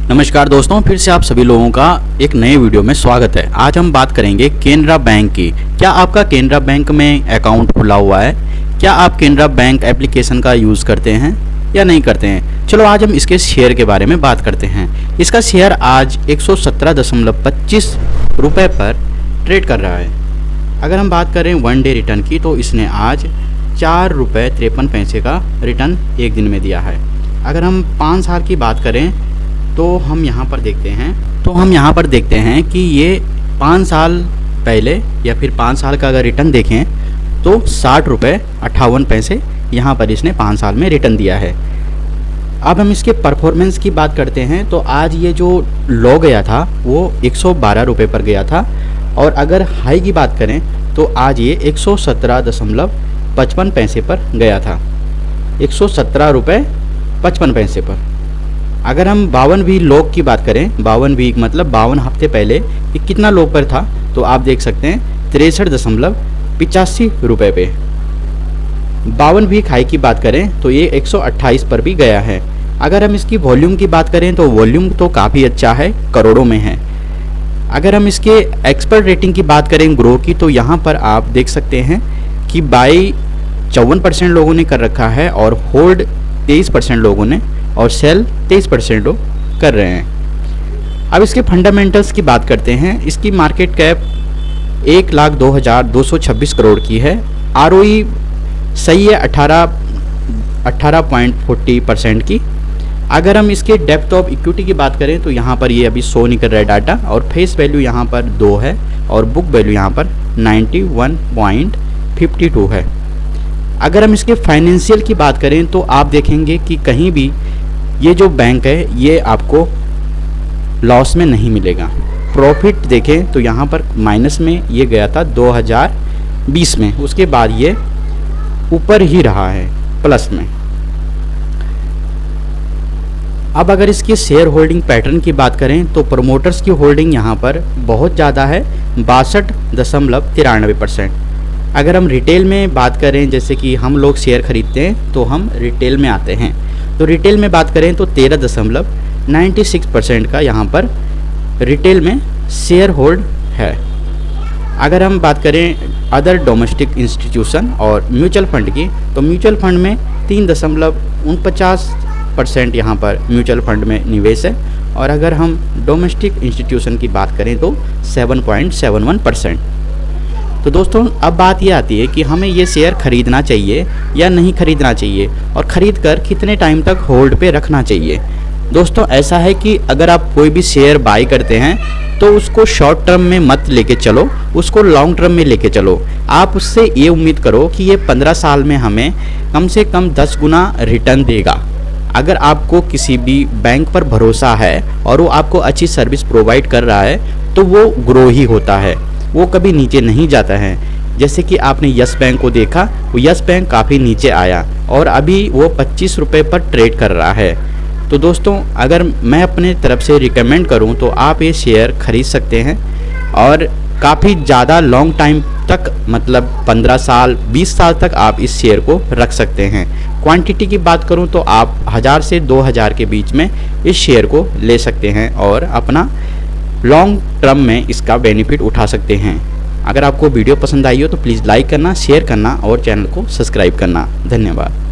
नमस्कार दोस्तों, फिर से आप सभी लोगों का एक नए वीडियो में स्वागत है। आज हम बात करेंगे केनरा बैंक की। क्या आपका केनरा बैंक में अकाउंट खुला हुआ है? क्या आप केनरा बैंक एप्लीकेशन का यूज़ करते हैं या नहीं करते हैं? चलो आज हम इसके शेयर के बारे में बात करते हैं। इसका शेयर आज 117.25 रुपये पर ट्रेड कर रहा है। अगर हम बात करें वन डे रिटर्न की तो इसने आज 4 रुपये 53 पैसे का रिटर्न एक दिन में दिया है। अगर हम 5 साल की बात करें तो हम यहाँ पर देखते हैं कि ये 5 साल पहले या फिर 5 साल का अगर रिटर्न देखें तो 60 रुपये 58 पैसे यहाँ पर इसने 5 साल में रिटर्न दिया है। अब हम इसके परफॉर्मेंस की बात करते हैं तो आज ये जो लो गया था वो 112 रुपये पर गया था, और अगर हाई की बात करें तो आज ये 117.55 पैसे पर गया था, 117 रुपये 55 पैसे पर। अगर हम 52 वीक लो की बात करें, 52 वीक मतलब 52 हफ्ते पहले ये कितना लो पर था तो आप देख सकते हैं 63.85 रुपये पे। 52 वीक हाई की बात करें तो ये 128 पर भी गया है। अगर हम इसकी वॉल्यूम की बात करें तो वॉल्यूम तो काफ़ी अच्छा है, करोड़ों में है। अगर हम इसके एक्सपर्ट रेटिंग की बात करें ग्रो की तो यहाँ पर आप देख सकते हैं कि बाई 54% लोगों ने कर रखा है और होल्ड 23% लोगों ने और सेल 23% लोग कर रहे हैं। अब इसके फंडामेंटल्स की बात करते हैं। इसकी मार्केट कैप 1,02,226 करोड़ की है। आरओई सही है 18.40% की। अगर हम इसके डेप्थ ऑफ इक्विटी की बात करें तो यहाँ पर ये अभी शो नहीं कर रहा है डाटा, और फेस वैल्यू यहाँ पर 2 है और बुक वैल्यू यहाँ पर 91.52 है। अगर हम इसके फाइनेंशियल की बात करें तो आप देखेंगे कि कहीं भी ये जो बैंक है ये आपको लॉस में नहीं मिलेगा। प्रॉफिट देखें तो यहाँ पर माइनस में ये गया था 2020 में, उसके बाद ये ऊपर ही रहा है प्लस में। अब अगर इसकी शेयर होल्डिंग पैटर्न की बात करें तो प्रमोटर्स की होल्डिंग यहाँ पर बहुत ज़्यादा है, 62.93%। अगर हम रिटेल में बात करें, जैसे कि हम लोग शेयर खरीदते हैं तो हम रिटेल में आते हैं, तो रिटेल में बात करें तो 13.96% का यहाँ पर रिटेल में शेयर होल्ड है। अगर हम बात करें अदर डोमेस्टिक इंस्टीट्यूशन और म्यूचुअल फंड की तो म्यूचुअल फंड में 3.49% यहाँ पर म्यूचुअल फंड में निवेश है, और अगर हम डोमेस्टिक इंस्टीट्यूशन की बात करें तो 7.71%। तो दोस्तों अब बात ये आती है कि हमें ये शेयर खरीदना चाहिए या नहीं खरीदना चाहिए, और ख़रीद कर कितने टाइम तक होल्ड पे रखना चाहिए। दोस्तों ऐसा है कि अगर आप कोई भी शेयर बाई करते हैं तो उसको शॉर्ट टर्म में मत लेके चलो, उसको लॉन्ग टर्म में लेके चलो। आप उससे ये उम्मीद करो कि ये 15 साल में हमें कम से कम 10 गुना रिटर्न देगा। अगर आपको किसी भी बैंक पर भरोसा है और वो आपको अच्छी सर्विस प्रोवाइड कर रहा है तो वो ग्रो ही होता है, वो कभी नीचे नहीं जाता है। जैसे कि आपने यस बैंक को देखा, वो यस बैंक काफ़ी नीचे आया और अभी वो 25 रुपये पर ट्रेड कर रहा है। तो दोस्तों अगर मैं अपने तरफ से रिकमेंड करूं तो आप ये शेयर खरीद सकते हैं और काफ़ी ज़्यादा लॉन्ग टाइम तक, मतलब 15 साल 20 साल तक आप इस शेयर को रख सकते हैं। क्वांटिटी की बात करूं तो आप 1000 से 2000 के बीच में इस शेयर को ले सकते हैं और अपना लॉन्ग टर्म में इसका बेनिफिट उठा सकते हैं। अगर आपको वीडियो पसंद आई हो तो प्लीज़ लाइक करना, शेयर करना और चैनल को सब्सक्राइब करना। धन्यवाद।